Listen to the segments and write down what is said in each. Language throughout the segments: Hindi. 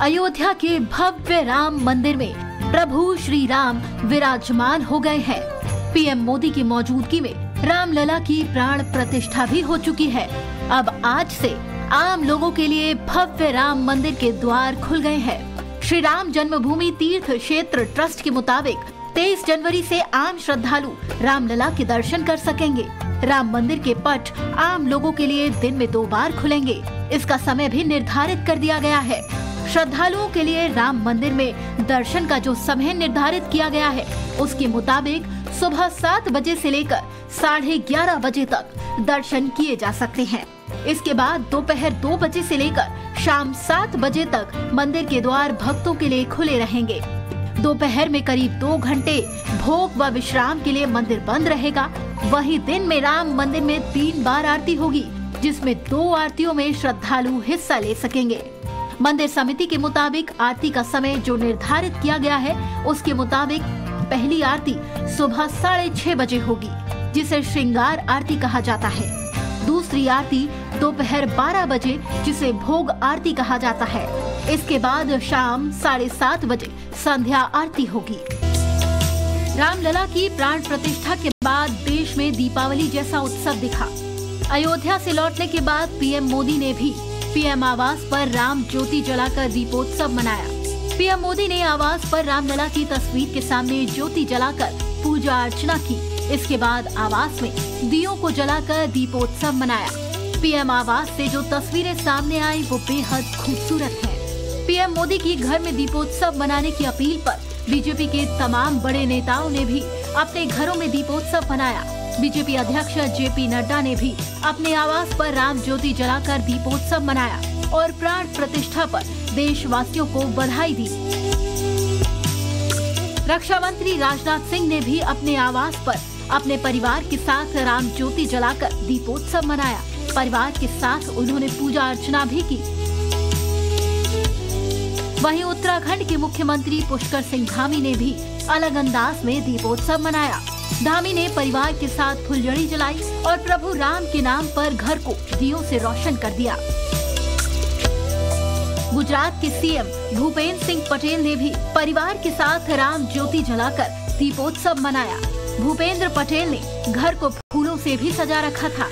अयोध्या के भव्य राम मंदिर में प्रभु श्री राम विराजमान हो गए हैं। पीएम मोदी की मौजूदगी में रामलला की प्राण प्रतिष्ठा भी हो चुकी है। अब आज से आम लोगों के लिए भव्य राम मंदिर के द्वार खुल गए हैं। श्री राम जन्मभूमि तीर्थ क्षेत्र ट्रस्ट के मुताबिक 23 जनवरी से आम श्रद्धालु रामलला के दर्शन कर सकेंगे। राम मंदिर के पट आम लोगों के लिए दिन में 2 बार खुलेंगे। इसका समय भी निर्धारित कर दिया गया है। श्रद्धालुओं के लिए राम मंदिर में दर्शन का जो समय निर्धारित किया गया है, उसके मुताबिक सुबह 7 बजे से लेकर 11:30 बजे तक दर्शन किए जा सकते हैं। इसके बाद दोपहर 2 बजे से लेकर शाम 7 बजे तक मंदिर के द्वार भक्तों के लिए खुले रहेंगे। दोपहर में करीब 2 घंटे भोग व विश्राम के लिए मंदिर बंद रहेगा। वहीं दिन में राम मंदिर में 3 बार आरती होगी, जिसमें 2 आरतियों में श्रद्धालु हिस्सा ले सकेंगे। मंदिर समिति के मुताबिक आरती का समय जो निर्धारित किया गया है, उसके मुताबिक पहली आरती सुबह 6:30 बजे होगी, जिसे श्रृंगार आरती कहा जाता है। दूसरी आरती दोपहर 12 बजे, जिसे भोग आरती कहा जाता है। इसके बाद शाम 7:30 बजे संध्या आरती होगी। रामलला की प्राण प्रतिष्ठा के बाद देश में दीपावली जैसा उत्सव दिखा। अयोध्या से लौटने के बाद पीएम मोदी ने भी पीएम आवास पर राम ज्योति जलाकर दीपोत्सव मनाया। पीएम मोदी ने आवास पर रामलला की तस्वीर के सामने ज्योति जलाकर पूजा अर्चना की। इसके बाद आवास में दियों को जलाकर दीपोत्सव मनाया। पीएम आवास से जो तस्वीरें सामने आई वो बेहद खूबसूरत हैं। पीएम मोदी की घर में दीपोत्सव मनाने की अपील पर बीजेपी के तमाम बड़े नेताओं ने भी अपने घरों में दीपोत्सव मनाया। बीजेपी अध्यक्ष जेपी नड्डा ने भी अपने आवास पर राम ज्योति जलाकर दीपोत्सव मनाया और प्राण प्रतिष्ठा पर देशवासियों को बधाई दी। रक्षा मंत्री राजनाथ सिंह ने भी अपने आवास पर अपने परिवार के साथ राम ज्योति जलाकर दीपोत्सव मनाया। परिवार के साथ उन्होंने पूजा अर्चना भी की। वहीं उत्तराखंड के मुख्यमंत्री पुष्कर सिंह धामी ने भी अलग अंदाज में दीपोत्सव मनाया। धामी ने परिवार के साथ फुलझड़ी जलाई और प्रभु राम के नाम पर घर को दियों से रोशन कर दिया। गुजरात के सीएम भूपेंद्र सिंह पटेल ने भी परिवार के साथ राम ज्योति जलाकर दीपोत्सव मनाया। भूपेंद्र पटेल ने घर को फूलों से भी सजा रखा था।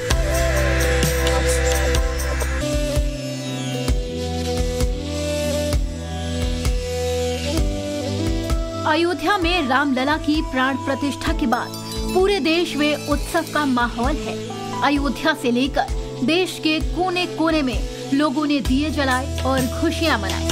अयोध्या में रामलला की प्राण प्रतिष्ठा के बाद पूरे देश में उत्सव का माहौल है। अयोध्या से लेकर देश के कोने कोने में लोगों ने दिए जलाए और खुशियां मनाई।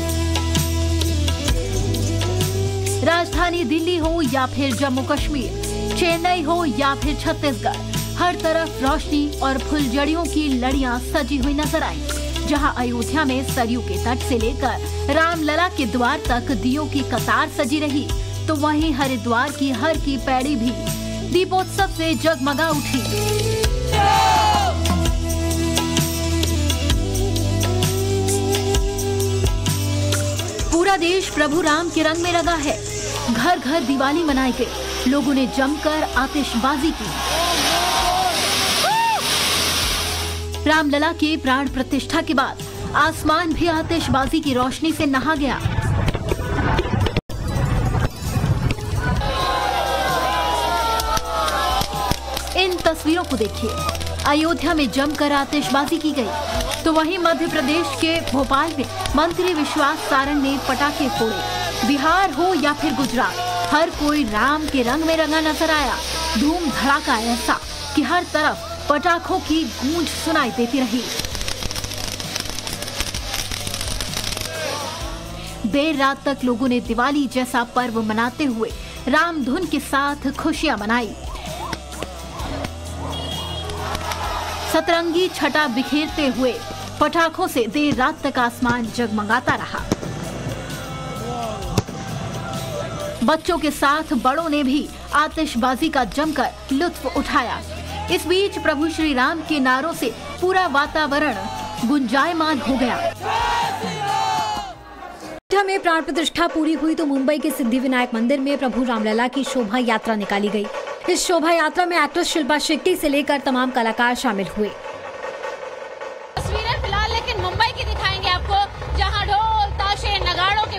राजधानी दिल्ली हो या फिर जम्मू कश्मीर, चेन्नई हो या फिर छत्तीसगढ़, हर तरफ रोशनी और फुलझड़ियों की लड़ियां सजी हुई नजर आई। जहां अयोध्या में सरयू के तट से लेकर रामलला के द्वार तक दियों की कतार सजी रही, तो वहीं हरिद्वार की हर की पैड़ी भी दीपोत्सव से जगमगा उठी। पूरा देश प्रभु राम के रंग में रंगा है। घर घर दिवाली मनाई गई। लोगों ने जमकर आतिशबाजी की। रामलला के प्राण प्रतिष्ठा के बाद आसमान भी आतिशबाजी की रोशनी से नहा गया। इन तस्वीरों को देखिए। अयोध्या में जमकर आतिशबाजी की गई, तो वहीं मध्य प्रदेश के भोपाल में मंत्री विश्वास सारंग ने पटाखे फोड़े। बिहार हो या फिर गुजरात, हर कोई राम के रंग में रंगा नजर आया। धूम धड़ाका ऐसा कि हर तरफ पटाखों की गूंज सुनाई देती रही। देर रात तक लोगों ने दिवाली जैसा पर्व मनाते हुए राम धुन के साथ खुशियां मनाई। सतरंगी छटा बिखेरते हुए पटाखों से देर रात तक आसमान जगमगाता रहा। बच्चों के साथ बड़ों ने भी आतिशबाजी का जमकर लुत्फ उठाया। इस बीच प्रभु श्री राम के नारों से पूरा वातावरण गुंजायमान हो गया। अयोध्या में प्राण प्रतिष्ठा पूरी हुई तो मुंबई के सिद्धिविनायक मंदिर में प्रभु रामलला की शोभा यात्रा निकाली गई। इस शोभा यात्रा में एक्ट्रेस शिल्पा शेट्टी से लेकर तमाम कलाकार शामिल हुए। तस्वीरें फिलहाल लेकिन मुंबई की दिखाएंगे आपको, जहां ढोल ताशे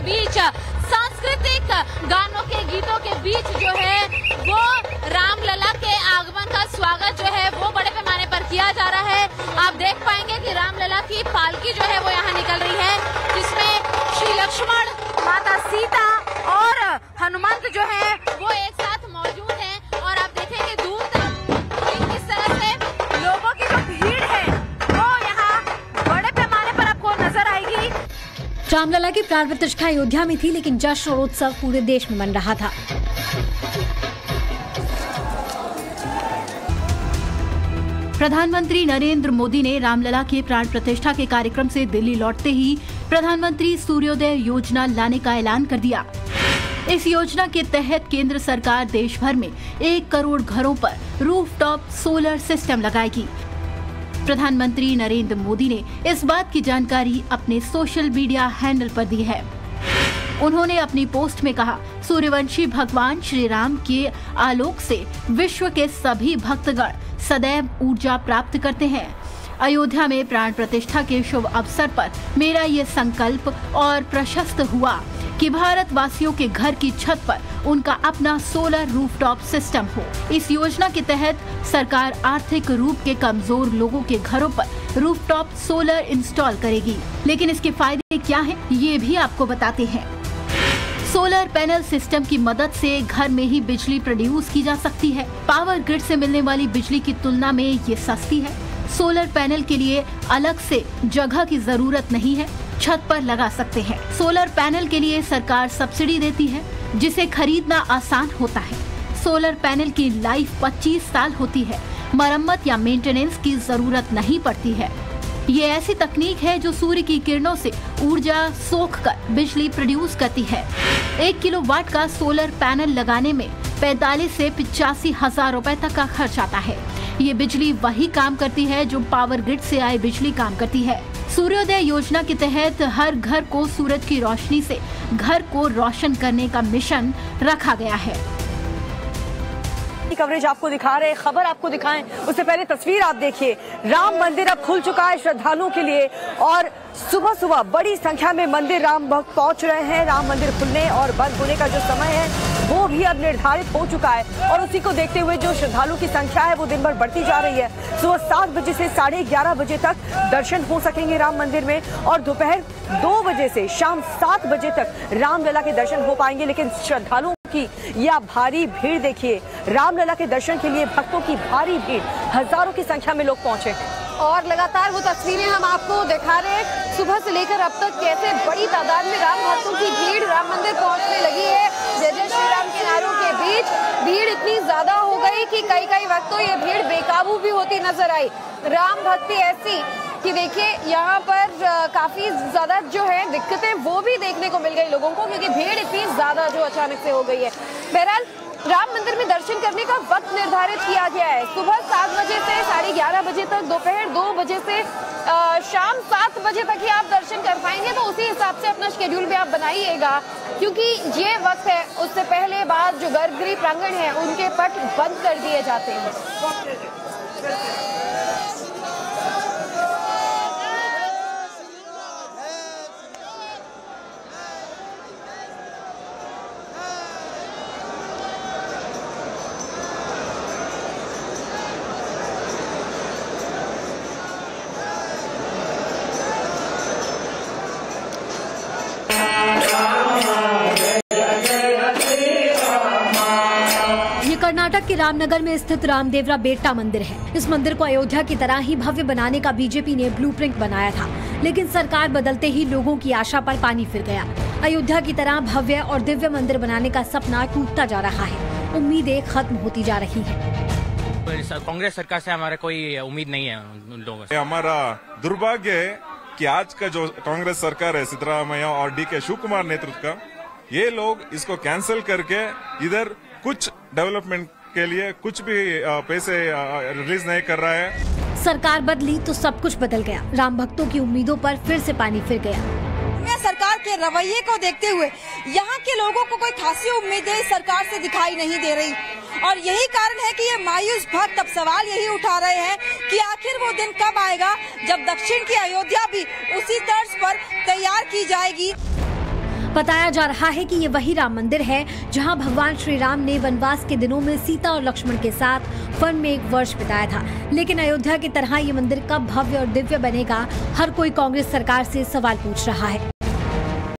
बीच, सांस्कृतिक गानों के गीतों के बीच जो है वो रामलला के आगमन का स्वागत जो है वो बड़े पैमाने पर किया जा रहा है। आप देख पाएंगे कि रामलला की पालकी जो है वो यहाँ निकल रही है, जिसमें श्री लक्ष्मण, माता सीता और हनुमंत जो है वो एक साथ मौजूद हैं। और आप देखेंगे दूर तक किस तरह से लोगों की जो भीड़ है वो यहाँ बड़े पैमाने पर आपको नजर आएगी। रामलला की प्राण प्रतिष्ठा अयोध्या में थी, लेकिन जश्न और उत्सव पूरे देश में मन रहा था। प्रधानमंत्री नरेंद्र मोदी ने रामलला के प्राण प्रतिष्ठा के कार्यक्रम से दिल्ली लौटते ही प्रधानमंत्री सूर्योदय योजना लाने का ऐलान कर दिया। इस योजना के तहत केंद्र सरकार देश भर में 1 करोड़ घरों पर रूफटॉप सोलर सिस्टम लगाएगी। प्रधानमंत्री नरेंद्र मोदी ने इस बात की जानकारी अपने सोशल मीडिया हैंडल पर दी है। उन्होंने अपनी पोस्ट में कहा, सूर्यवंशी भगवान श्री राम के आलोक से विश्व के सभी भक्तगण सदैव ऊर्जा प्राप्त करते हैं। अयोध्या में प्राण प्रतिष्ठा के शुभ अवसर पर मेरा ये संकल्प और प्रशस्त हुआ कि भारतवासियों के घर की छत पर उनका अपना सोलर रूफटॉप सिस्टम हो। इस योजना के तहत सरकार आर्थिक रूप के कमजोर लोगों के घरों पर रूफटॉप सोलर इंस्टॉल करेगी। लेकिन इसके फायदे क्या हैं, ये भी आपको बताते हैं। सोलर पैनल सिस्टम की मदद से घर में ही बिजली प्रोड्यूस की जा सकती है। पावर ग्रिड से मिलने वाली बिजली की तुलना में ये सस्ती है। सोलर पैनल के लिए अलग से जगह की जरूरत नहीं है, छत पर लगा सकते हैं। सोलर पैनल के लिए सरकार सब्सिडी देती है, जिसे खरीदना आसान होता है। सोलर पैनल की लाइफ 25 साल होती है। मरम्मत या मेंटेनेंस की जरूरत नहीं पड़ती है। ये ऐसी तकनीक है जो सूर्य की किरणों से ऊर्जा सोखकर बिजली प्रोड्यूस करती है। 1 किलोवाट का सोलर पैनल लगाने में 45 से 85 हजार रुपए तक का खर्च आता है। ये बिजली वही काम करती है जो पावर ग्रिड से आए बिजली काम करती है। सूर्योदय योजना के तहत हर घर को सूरज की रोशनी से घर को रोशन करने का मिशन रखा गया है। कवरेज आपको दिखा रहे हैं, खबर आपको दिखाएं उससे पहले तस्वीर आप देखिए। राम मंदिर अब खुल चुका है श्रद्धालुओं के लिए और सुबह सुबह बड़ी संख्या में मंदिर राम भक्त पहुंच रहे हैं। राम मंदिर खुलने और बंद होने का जो समय है वो भी अब निर्धारित हो चुका है और उसी को देखते हुए जो श्रद्धालुओं की संख्या है वो दिन भर बढ़ती जा रही है। सुबह 7 बजे से 11:30 बजे तक दर्शन हो सकेंगे राम मंदिर में और दोपहर 2 बजे से शाम 7 बजे तक रामलला के दर्शन हो पाएंगे। लेकिन श्रद्धालुओं की यह भारी भीड़ देखिए, रामलला के दर्शन के लिए भक्तों की भारी भीड़, हजारों की संख्या में लोग पहुंचे और लगातार वो तस्वीरें हम आपको दिखा रहे हैं। सुबह से लेकर अब तक कैसे बड़ी तादाद में राम भक्तों की भीड़ राम मंदिर पहुंचने लगी है। जय जय श्री राम के नारों के बीच भीड़ इतनी ज्यादा हो गई कि कई वक्त तो ये भीड़ बेकाबू भी होती नजर आई। राम भक्ति ऐसी कि देखिए यहाँ पर काफी ज्यादा जो है दिक्कतें वो भी देखने को मिल गई लोगों को, क्योंकि भीड़ इतनी ज्यादा जो अचानक से हो गई है। बहरहाल राम मंदिर में दर्शन करने का वक्त निर्धारित किया गया है। सुबह 7 बजे से 11:30 बजे तक, दोपहर 2 बजे से शाम 7 बजे तक ही आप दर्शन कर पाएंगे। तो उसी हिसाब से अपना शेड्यूल भी आप बनाइएगा, क्योंकि ये वक्त है उससे पहले बाद जो गर्भगृह प्रांगण है उनके पट बंद कर दिए जाते हैं। कर्नाटक के रामनगर में स्थित रामदेवरा बेट्टा मंदिर है। इस मंदिर को अयोध्या की तरह ही भव्य बनाने का बीजेपी ने ब्लूप्रिंट बनाया था, लेकिन सरकार बदलते ही लोगों की आशा पर पानी फिर गया। अयोध्या की तरह भव्य और दिव्य मंदिर बनाने का सपना टूटता जा रहा है, उम्मीदें खत्म होती जा रही हैं। कांग्रेस सरकार से हमारा कोई उम्मीद नहीं है उन लोगों से। हमारा दुर्भाग्य है कि आज का जो कांग्रेस सरकार है सिद्धरामैया और DK शिव कुमार नेतृत्व का, ये लोग इसको कैंसिल करके इधर कुछ डेवलपमेंट के लिए कुछ भी पैसे रिलीज नहीं कर रहा है। सरकार बदली तो सब कुछ बदल गया। राम भक्तों की उम्मीदों पर फिर से पानी फिर गया। सरकार के रवैये को देखते हुए यहाँ के लोगों को कोई खासी उम्मीदें सरकार से दिखाई नहीं दे रही और यही कारण है कि ये मायूस भक्त अब सवाल यही उठा रहे हैं कि आखिर वो दिन कब आएगा जब दक्षिण की अयोध्या भी उसी तर्ज पर तैयार की जाएगी। बताया जा रहा है कि ये वही राम मंदिर है जहां भगवान श्री राम ने वनवास के दिनों में सीता और लक्ष्मण के साथ वन में 1 वर्ष बिताया था। लेकिन अयोध्या की तरह ये मंदिर कब भव्य और दिव्य बनेगा, हर कोई कांग्रेस सरकार से सवाल पूछ रहा है।